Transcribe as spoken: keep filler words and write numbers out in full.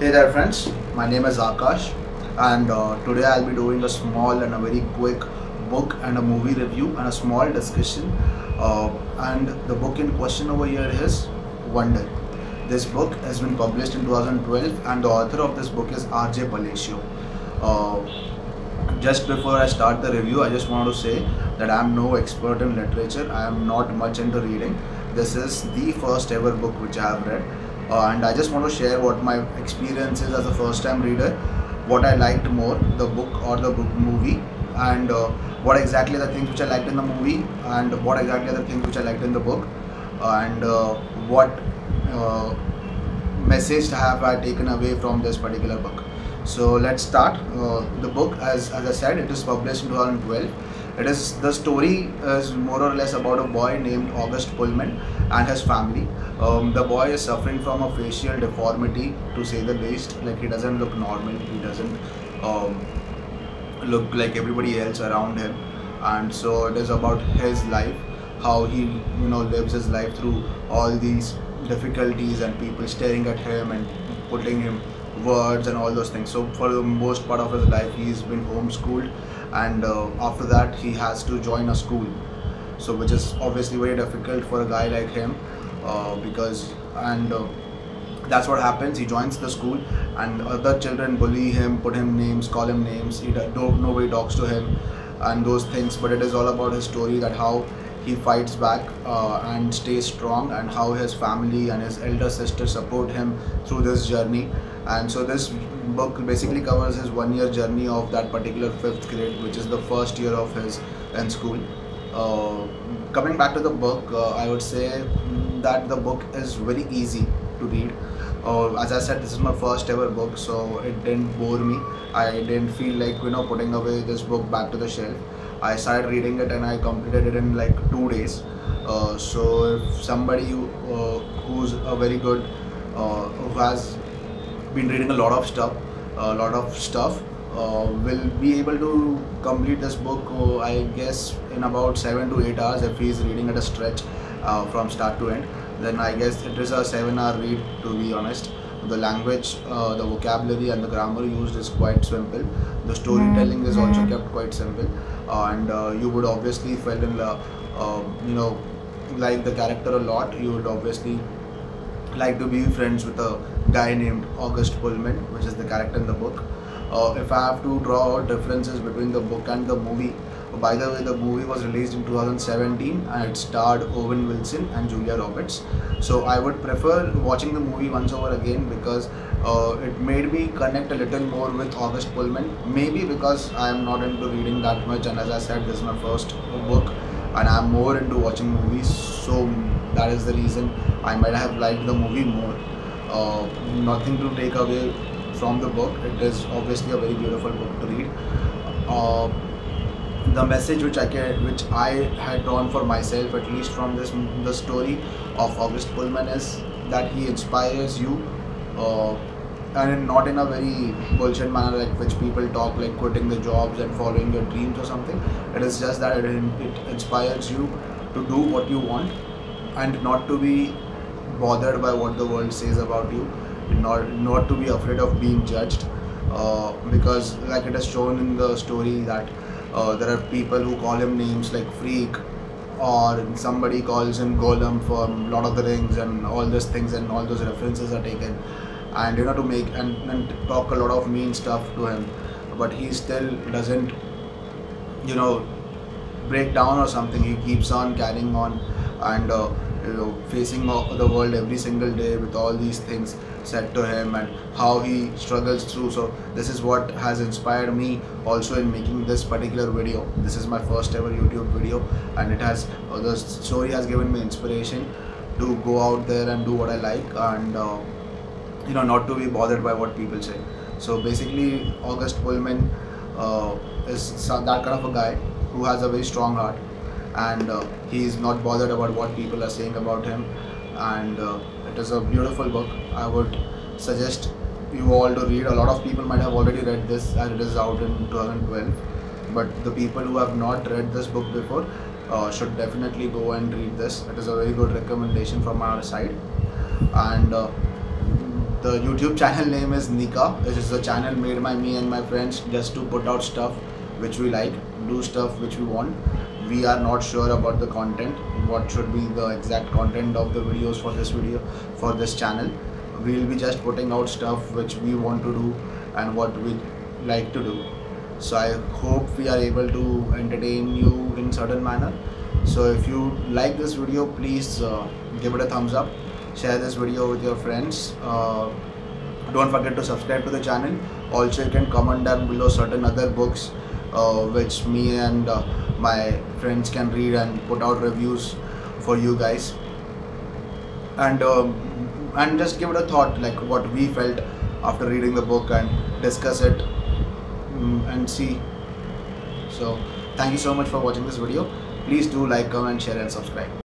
Hey there friends, my name is Akash and uh, today I'll be doing a small and a very quick book and a movie review and a small discussion uh, and the book in question over here is Wonder. This book has been published in two thousand twelve and the author of this book is R J Palacio. Uh, just before I start the review, I just want to say that I am no expert in literature. I am not much into reading. This is the first ever book which I have read, uh, and I just want to share what my experience is as a first time reader, what I liked more, the book or the book movie, and uh, what exactly the things which I liked in the movie, and what exactly the things which I liked in the book, and uh, what uh, message have I taken away from this particular book. So let's start. Uh, the book, as, as I said, it is published in two thousand twelve. It is the story is more or less about a boy named August Pullman and his family. Um, the boy is suffering from a facial deformity, to say the least. Like, he doesn't look normal. He doesn't um, look like everybody else around him, and so it is about his life, how he you know lives his life through all these difficulties and people staring at him and putting him words and all those things. So for the most part of his life he's been homeschooled, and uh, after that he has to join a school, so which is obviously very difficult for a guy like him, uh, because and uh, that's what happens. He joins the school and other children bully him, put him names, call him names. He don't nobody talks to him and those things, but it is all about his story, that how he fights back uh, and stays strong, and how his family and his elder sister support him through this journey. And so this book basically covers his one year journey of that particular fifth grade, which is the first year of his in school. Uh, coming back to the book, uh, I would say that the book is very easy to read. Uh, as I said, this is my first ever book, so it didn't bore me. I didn't feel like you know putting away this book back to the shelf. I started reading it and I completed it in like two days. Uh, so if somebody who, uh, who's a very good, uh, who has been reading a lot of stuff, a lot of stuff, uh, will be able to complete this book, uh, I guess, in about seven to eight hours if he's reading at a stretch uh, from start to end. Then I guess it is a seven hour read, to be honest. The language, uh, the vocabulary and the grammar used is quite simple. The storytelling is also kept quite simple, uh, and uh, you would obviously feel in uh, uh, you know like the character a lot. You would obviously like to be friends with a guy named August Pullman, which is the character in the book. Uh, if I have to draw out differences between the book and the movie, by the way, the movie was released in two thousand seventeen and it starred Owen Wilson and Julia Roberts. So I would prefer watching the movie once over again, because uh, it made me connect a little more with August Pullman. Maybe because I am not into reading that much, and as I said, this is my first book and I am more into watching movies, so that is the reason I might have liked the movie more. Uh, nothing to take away from the book. It is obviously a very beautiful book to read. Uh, the message which I can, which I had drawn for myself, at least from this the story of August Pullman, is that he inspires you, uh, and not in a very bullshit manner like which people talk, like quitting the jobs and following your dreams or something. It is just that it, it inspires you to do what you want and not to be bothered by what the world says about you, not not to be afraid of being judged, uh, because like it is shown in the story that uh, there are people who call him names like freak, or somebody calls him Golem from Lord of the Rings, and all those things and all those references are taken, and you know to make and, and talk a lot of mean stuff to him, but he still doesn't you know break down or something. He keeps on carrying on, and uh, you know facing the world every single day with all these things said to him, and how he struggles through. So this is what has inspired me also in making this particular video. This is my first ever YouTube video, and it has uh, the story has given me inspiration to go out there and do what I like, and uh, you know not to be bothered by what people say. So basically August Pullman uh, is that kind of a guy who has a very strong heart, and uh, he is not bothered about what people are saying about him, and uh, it is a beautiful book. I would suggest you all to read. A lot of people might have already read this as it is out in two thousand twelve, but the people who have not read this book before uh, should definitely go and read this. It is a very good recommendation from our side, and uh, the YouTube channel name is Nika. This is a channel made by me and my friends just to put out stuff which we like, do stuff which we want. We are not sure about the content, what should be the exact content of the videos for this video, for this channel. We will be just putting out stuff which we want to do and what we like to do. So I hope we are able to entertain you in certain manner. So if you like this video, please uh, give it a thumbs up, share this video with your friends. Uh, don't forget to subscribe to the channel. Also, you can comment down below certain other books uh, which me and uh, my friends can read and put out reviews for you guys. And um, and just give it a thought, like what we felt after reading the book, and discuss it um, and see. So thank you so much for watching this video. Please do like, comment, share and subscribe.